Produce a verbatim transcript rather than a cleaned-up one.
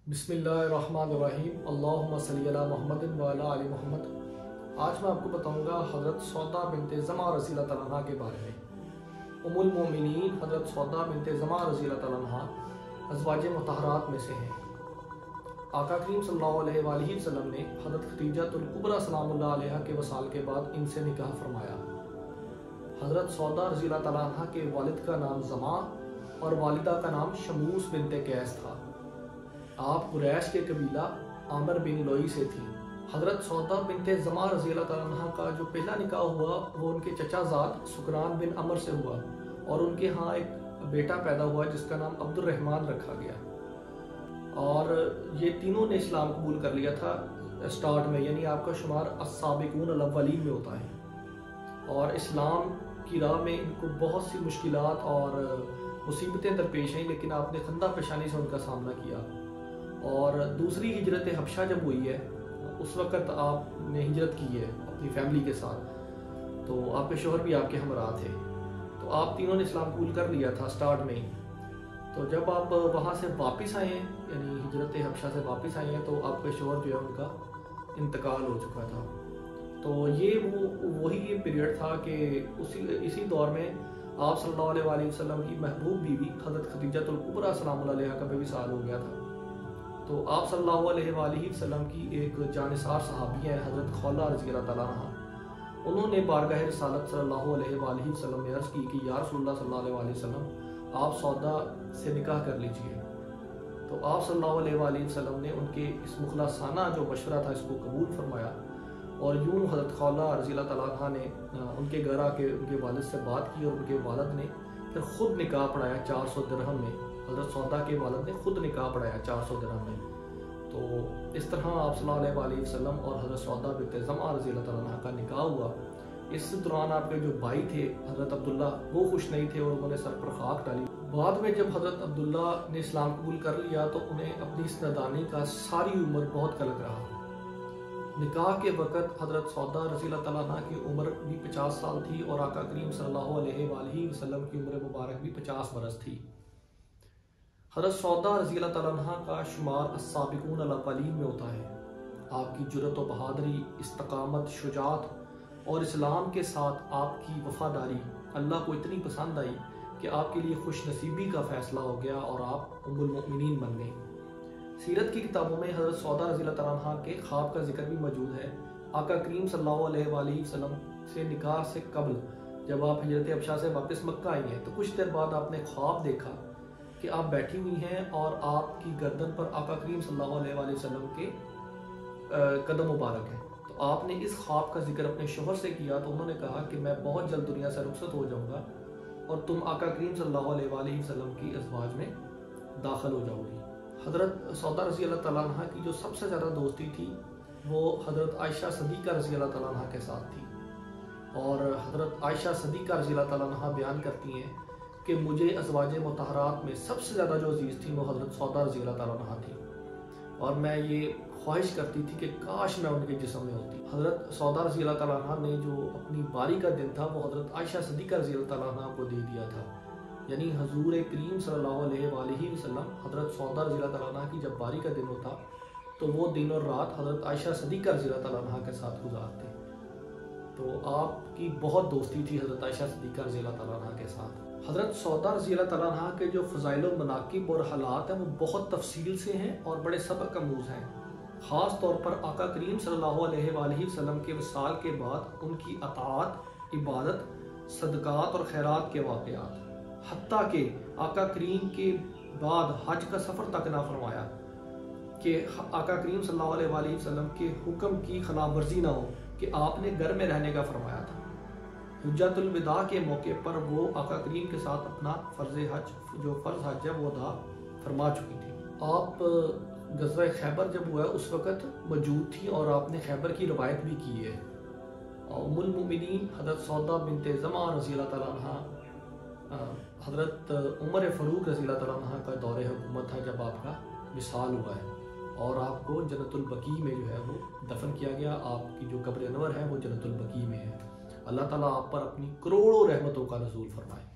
बिस्मिल्लाहिर्रहमानिर्रहीम अल्लाहुम्मा सल्ली अला मुहम्मदिन व अला आलि मुहम्मद। आज मैं आपको बताऊंगा हज़रत सौदा बिनते ज़मा रज़ी अल्लाह तआला अन्हा के बारे में। उम्मुल मोमिनीन हज़रत सौदा बिनते ज़मा रज़ी अल्लाह तआला अन्हा अज़वाज मुतहरात में से हैं। आका करीम सल्लल्लाहु अलैहि वसल्लम ने हज़रत खदीजतुल कुबरा सलामुल्लाह अलैहा के वसाल के बाद इनसे निकाह फरमाया। हज़रत सौदा रज़ी अल्लाह तआला अन्हा के वालिद का नाम ज़मा और वालिदा का नाम शमूस बिनते कैस था। आप कुरैश के कबीला आमिर बिन लोई से थी। हज़रत सौदा बिनते ज़मा रज़ी अल्लाह तआला अन्हा का जो पहला निकाह हुआ वो उनके चचाज़ाद सुकरान बिन अमर से हुआ और उनके यहाँ एक बेटा पैदा हुआ जिसका नाम अब्दुर्रहमान रखा गया। और ये तीनों ने इस्लाम कबूल कर लिया था स्टार्ट में, यानी आपका शुमार अस्साबिकून अल अव्वलीन में होता है। और इस्लाम की राह में इनको बहुत सी मुश्किलात और मुसीबतें दरपेश हैं, लेकिन आपने खंदा पेशानी से उनका सामना किया। और दूसरी हिजरत हबशा जब हुई है उस वक़्त आपने हिजरत की है अपनी फैमिली के साथ, तो आपके शोहर भी आपके हमरा थे, तो आप तीनों ने इस्लाम कबूल कर लिया था स्टार्ट में ही। तो जब आप वहाँ से वापस आए हैं, यानी हिजरत हबशा से वापस आए हैं, तो आपके शोहर जो है उनका इंतकाल हो चुका था। तो ये वो वही ये पीरियड था कि उसी इसी दौर में आप सल्लल्लाहु अलैहि वसल्लम की महबूब बीवी हज़रत खदीजतुल कुबरा सलामुल्लाह अलैहा का भी विसाल हो गया था। तो आप सल्लल्लाहु अलैहि वसल्लम की एक जानिसार सहाबी हैं हज़रत खौला रज़ी अल्लाह तआला अन्हा। उन्होंने बारगाह रिसालत सल्लल्लाहु अलैहि वसल्लम में अर्ज़ की कि या रसूलुल्लाह सल्लल्लाहु अलैहि वसल्लम आप सौदा से निकाह कर लीजिए। तो आप सल्लल्लाहु अलैहि वसल्लम ने उनके इस मुखलसाना जो मशवरा था इसको कबूल फरमाया और यूं हज़रत खौला रज़ी अल्लाह तआला अन्हा ने उनके घर आके उनके वालिद से बात की और उनके वालिद ने फिर ख़ुद निकाह पढ़ाया चार सौ दिरहम में। हज़रत सौदा के वालिद ने खुद निकाह पढ़ाया चार सौ दिरहम में। तो इस तरह आप सल्लल्लाहु अलैहि वसल्लम और हज़रत सौदा बिनते ज़मा रज़ी अल्लाह तआला अन्हा का निकाह हुआ। इस दौरान आपके जो भाई थे हज़रत अब्दुल्ला वो खुश नहीं थे और उन्होंने सर पर खाक डाली। बाद में जब हज़रत अब्दुल्ला ने इस्लाम कबूल कर लिया तो उन्हें अपनी इस नादानी का सारी उम्र बहुत कलक रहा। निकाह के वक़्त हज़रत सौदा रज़ी अल्लाह तआला अन्हा की उम्र भी पचास साल थी और आका करीम सल्लल्लाहु अलैहि वसल्लम की उम्र मुबारक भी पचास बरस थी। हज़रत सौदा रज़ी अल्लाह तआला अन्हा का शुमार अस्साबिकून अल अव्वलीन में होता है। आपकी जुर्रत व बहादुरी, इस्तकामत, शुजाअत और इस्लाम के साथ आपकी वफादारी अल्लाह को इतनी पसंद आई कि आपके लिए खुश नसीबी का फ़ैसला हो गया और आप उम्मुल मोमिनीन बन गई। सीरत की किताबों में हज़रत सौदा रज़ी अल्लाह तआला अन्हा के ख्वाब का जिक्र भी मौजूद है। आका करीम सल्लल्लाहु अलैहि वसल्लम से निकाह से कबल जब आप हिजरत हबशा से वापस मक्का आई हैं तो कुछ देर बाद आपने ख्वाब देखा कि आप बैठी हुई हैं और आपकी गर्दन पर आका करीम सल्लल्लाहु अलैहि वसल्लम के कदम मुबारक हैं। तो आपने इस ख्वाब का जिक्र अपने शोहर से किया तो उन्होंने कहा कि मैं बहुत जल्द दुनिया से रुखसत हो जाऊंगा और तुम आका करीम सल्लल्लाहु अलैहि वसल्लम की अज़वाज में दाखिल हो जाओगी। हज़रत सौदा रज़ी अल्लाह तआला अन्हा की जो सबसे ज़्यादा दोस्ती थी वो हज़रत आयशा सदीक़ा रज़ी अल्लाह तआला अन्हा के साथ थी। और हज़रत आयशा सदीक़ा रज़ी अल्लाह तआला अन्हा बयान करती हैं कि मुझे अज़वाज मुतहरात में सबसे ज़्यादा जो अजीज़ थी वो हज़रत सौदा रज़ी अल्लाह तआला अन्हा थी और मैं ये ख्वाहिश करती थी कि काश मैं उनके जिस्म में होती। हज़रत सौदा रज़ी अल्लाह तआला अन्हा ने जो अपनी बारी का दिन था वो हज़रत आयशा सदीक़ा रज़ी अल्लाह तआला अन्हा को दे दिया था। यानी हजूर करीम सल्लल्लाहु अलैहि वसल्लम हज़रत सौदा रज़ी अल्लाह तआला अन्हा की जब बारी का दिन होता तो वो दिन और रात हज़रत आयशा सदीक़ा रज़ी अल्लाह तआला अन्हा के साथ गुजारते। तो आपकी बहुत दोस्ती थी हज़रत आयशा सदीक़ा रज़ी अल्लाह तआला अन्हा के साथ। हज़रत सौदा रज़ी अल्लाह तआला अन्हा के जो फ़ज़ाइल और मनाक़िब और हालात हैं वो बहुत तफसील से हैं और बड़े सबक आमूज़ हैं। ख़ास तौर पर आका करीम सल्लल्लाहु अलैहि वसल्लम के वसाल के बाद उनकी अताअत, इबादत, सदक़ात और खैरात के वाक़यात, हत्ता के आका करीम के बाद हज का सफ़र तक ना फरमाया कि आका करीम सल्लल्लाहु अलैहि वसल्लम के हुक्म की खिलाफ वर्जी ना हो कि आपने घर में रहने का फरमाया था। हुज्जतुल विदा के मौके पर वो आका करीम के साथ अपना फ़र्ज़ हज जो फ़र्ज़ हज है वो अदा फरमा चुकी थी। आप ग़ज़वा खैबर जब हुआ उस वक़्त मौजूद थी और आपने खैबर की रवायत भी की है। और उम्मुल मोमिनीन हज़रत सौदा बिनते ज़मा रज़ी अल्लाह तआला अन्हा हज़रत उमर फ़ारूक रज़ी अल्लाह तआला अन्हा का दौरे हुकूमत था जब आपका विसाल हुआ है और आपको जन्नतुल बकी में जो है वो दफन किया गया। आपकी जो कब्र अनवर है वो जन्नतुल बकी में है। अल्लाह ताला आप पर अपनी करोड़ों रहमतों का नज़ूल फरमाए।